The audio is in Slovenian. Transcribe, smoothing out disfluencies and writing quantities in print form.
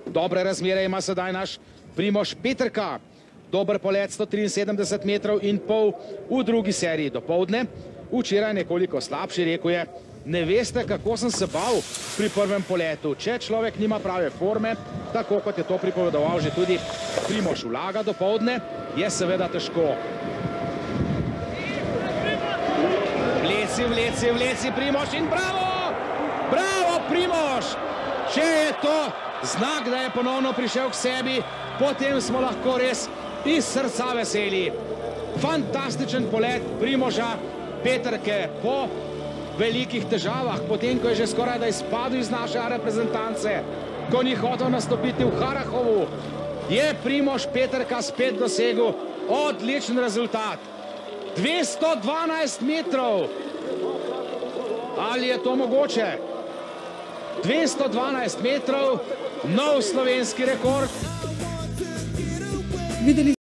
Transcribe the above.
Dobre razmere ima sedaj naš Primož Peterka. Dober polet 173 metrov in pol v drugi seriji dopoldne. Včeraj nekoliko slabši, rekel je, ne veste, kako sem se bal pri prvem poletu. Če človek nima prave forme, tako kot je to pripovedoval že tudi Primož Ulaga dopoldne, je seveda težko. Vleci Primož in bravo! Bravo, Primož! Če je to znak, da je ponovno prišel k sebi, potem smo lahko res iz srca veseli. Fantastičen polet Primoža Peterke po velikih težavah, potem ko je že skoraj da izpadel iz naše reprezentance, ko ni hotel nastopiti v Harachovu, je Primož Peterka spet dosegel odličen rezultat. 212 metrov. Ali je to mogoče? 212 metrov, nov slovenski rekord.